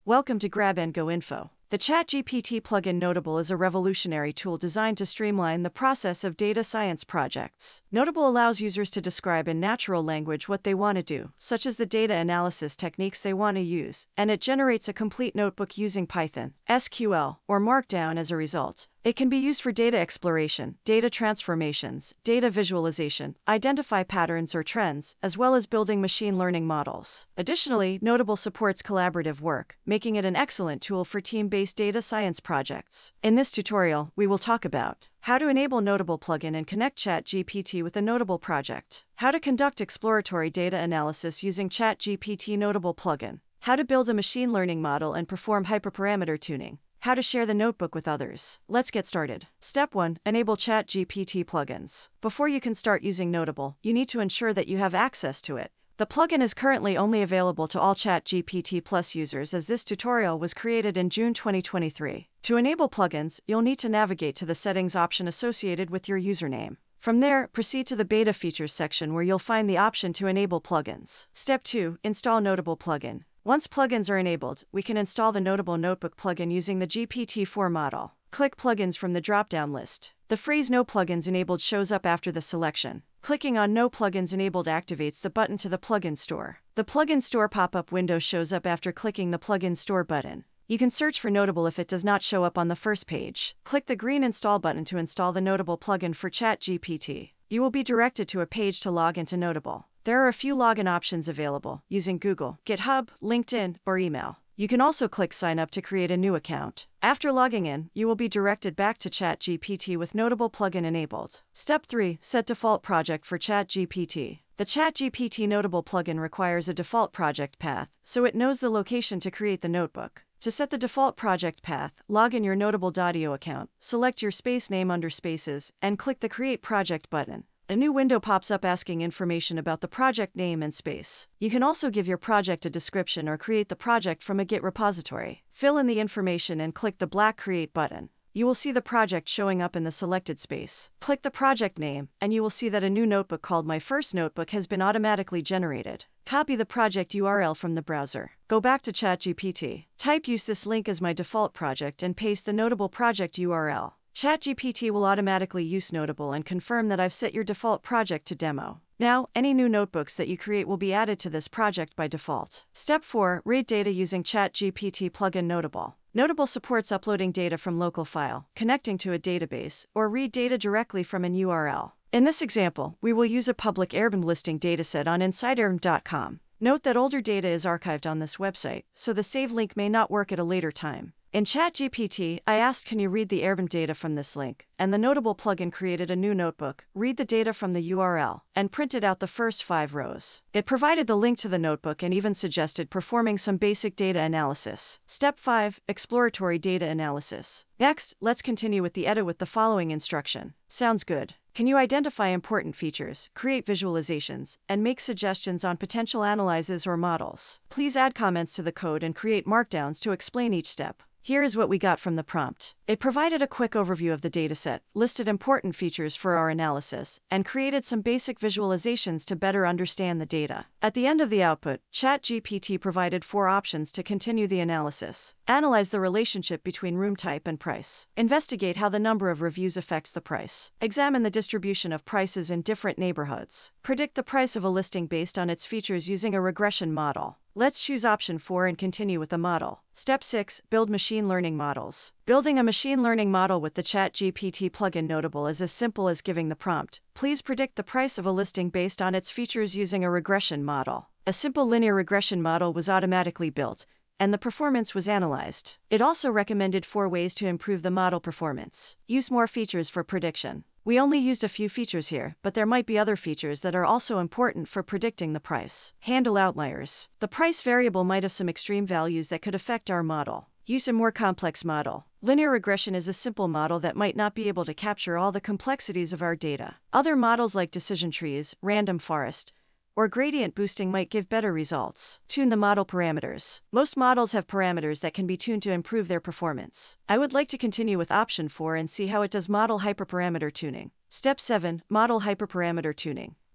Welcome to Grab and Go Info. The ChatGPT plugin Noteable is a revolutionary tool designed to streamline the process of data science projects. Noteable allows users to describe in natural language what they want to do, such as the data analysis techniques they want to use, and it generates a complete notebook using Python, SQL, or Markdown as a result. It can be used for data exploration, data transformations, data visualization, identify patterns or trends, as well as building machine learning models. Additionally, Noteable supports collaborative work, making it an excellent tool for team-based data science projects. In this tutorial, we will talk about how to enable Noteable plugin and connect ChatGPT with a Noteable project, how to conduct exploratory data analysis using ChatGPT Noteable plugin, how to build a machine learning model and perform hyperparameter tuning, how to share the notebook with others. Let's get started. Step 1. Enable ChatGPT plugins. Before you can start using Noteable, you need to ensure that you have access to it. The plugin is currently only available to all ChatGPT Plus users as this tutorial was created in June 2023. To enable plugins, you'll need to navigate to the settings option associated with your username. From there, proceed to the Beta Features section where you'll find the option to enable plugins. Step 2. Install Noteable plugin. Once plugins are enabled, we can install the Noteable Notebook plugin using the GPT-4 model. Click Plugins from the drop-down list. The phrase No Plugins Enabled shows up after the selection. Clicking on No Plugins Enabled activates the button to the Plugin Store. The Plugin Store pop-up window shows up after clicking the Plugin Store button. You can search for Noteable if it does not show up on the first page. Click the green Install button to install the Noteable plugin for ChatGPT. You will be directed to a page to log into Noteable. There are a few login options available, using Google, GitHub, LinkedIn, or email. You can also click Sign Up to create a new account. After logging in, you will be directed back to ChatGPT with Noteable plugin enabled. Step 3. Set default project for ChatGPT. The ChatGPT Noteable plugin requires a default project path, so it knows the location to create the notebook. To set the default project path, log in your Noteable.io account, select your space name under Spaces, and click the Create Project button. A new window pops up asking information about the project name and space. You can also give your project a description or create the project from a Git repository. Fill in the information and click the black Create button. You will see the project showing up in the selected space. Click the project name, and you will see that a new notebook called My First Notebook has been automatically generated. Copy the project URL from the browser. Go back to ChatGPT. Type Use this link as my default project and paste the Noteable project URL. ChatGPT will automatically use Noteable and confirm that I've set your default project to demo. Now, any new notebooks that you create will be added to this project by default. Step 4. Read data using ChatGPT plugin Noteable. Noteable supports uploading data from local file, connecting to a database, or read data directly from an URL. In this example, we will use a public airbnb listing dataset on InsideAirBnB.com. Note that older data is archived on this website, so the save link may not work at a later time. In ChatGPT, I asked can you read the airbnb data from this link, and the Noteable plugin created a new notebook, read the data from the URL, and printed out the first 5 rows. It provided the link to the notebook and even suggested performing some basic data analysis. Step 5. Exploratory data analysis. Next, let's continue with the edit with the following instruction. Sounds good. Can you identify important features, create visualizations, and make suggestions on potential analyses or models? Please add comments to the code and create markdowns to explain each step. Here is what we got from the prompt. It provided a quick overview of the dataset, listed important features for our analysis, and created some basic visualizations to better understand the data. At the end of the output, ChatGPT provided 4 options to continue the analysis. Analyze the relationship between room type and price. Investigate how the number of reviews affects the price. Examine the distribution of prices in different neighborhoods. Predict the price of a listing based on its features using a regression model. Let's choose option 4 and continue with the model. Step 6. Build machine learning models. Building a machine learning model with the ChatGPT plugin Noteable is as simple as giving the prompt. Please predict the price of a listing based on its features using a regression model. A simple linear regression model was automatically built, and the performance was analyzed. It also recommended 4 ways to improve the model performance. Use more features for prediction. We only used a few features here, but there might be other features that are also important for predicting the price. Handle outliers. The price variable might have some extreme values that could affect our model. Use a more complex model. Linear regression is a simple model that might not be able to capture all the complexities of our data. Other models like decision trees, random forest, or gradient boosting might give better results. Tune the model parameters. Most models have parameters that can be tuned to improve their performance. I would like to continue with option 4 and see how it does model hyperparameter tuning. Step 7. Model hyperparameter tuning.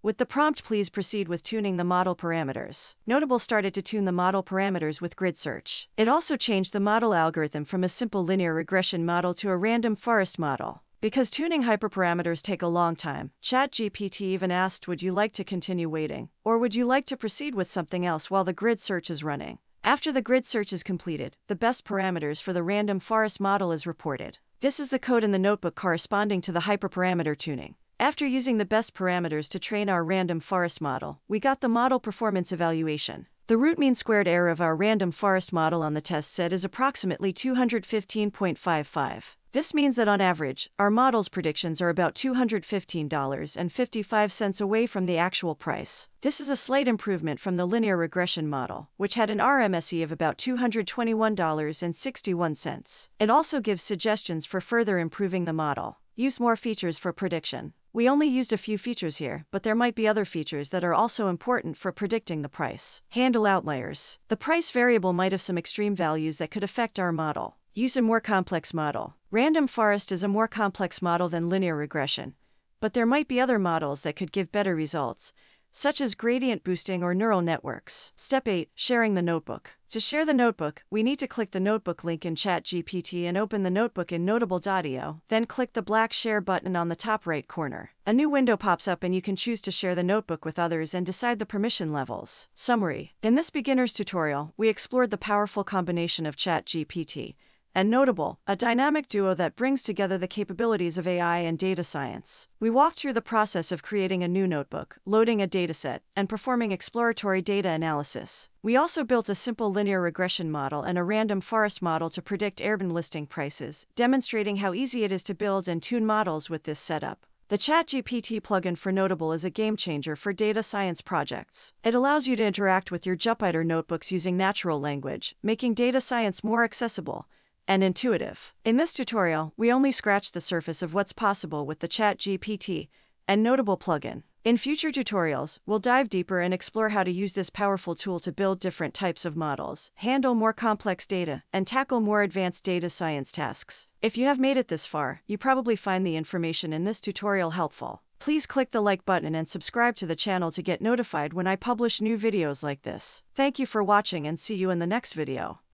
With the prompt, please proceed with tuning the model parameters. Noteable started to tune the model parameters with grid search. It also changed the model algorithm from a simple linear regression model to a random forest model. Because tuning hyperparameters take a long time, ChatGPT even asked, would you like to continue waiting? Or would you like to proceed with something else while the grid search is running? After the grid search is completed, the best parameters for the random forest model is reported. This is the code in the notebook corresponding to the hyperparameter tuning. After using the best parameters to train our random forest model, we got the model performance evaluation. The root mean squared error of our random forest model on the test set is approximately 215.55. This means that on average, our model's predictions are about $215.55 away from the actual price. This is a slight improvement from the linear regression model, which had an RMSE of about $221.61. It also gives suggestions for further improving the model. Use more features for prediction. We only used a few features here, but there might be other features that are also important for predicting the price. Handle outliers. The price variable might have some extreme values that could affect our model. Use a more complex model. Random forest is a more complex model than linear regression, but there might be other models that could give better results, such as gradient boosting or neural networks. Step 8. Sharing the notebook. To share the notebook, we need to click the notebook link in ChatGPT and open the notebook in Noteable.io, then click the black share button on the top right corner. A new window pops up and you can choose to share the notebook with others and decide the permission levels. Summary. In this beginner's tutorial, we explored the powerful combination of ChatGPT and Noteable, a dynamic duo that brings together the capabilities of AI and data science. We walked through the process of creating a new notebook, loading a dataset, and performing exploratory data analysis. We also built a simple linear regression model and a random forest model to predict urban listing prices, demonstrating how easy it is to build and tune models with this setup. The ChatGPT plugin for Noteable is a game-changer for data science projects. It allows you to interact with your Jupyter notebooks using natural language, making data science more accessible and intuitive. In this tutorial, we only scratched the surface of what's possible with the ChatGPT and Noteable plugin. In future tutorials, we'll dive deeper and explore how to use this powerful tool to build different types of models, handle more complex data, and tackle more advanced data science tasks. If you have made it this far, you probably find the information in this tutorial helpful. Please click the like button and subscribe to the channel to get notified when I publish new videos like this. Thank you for watching and see you in the next video.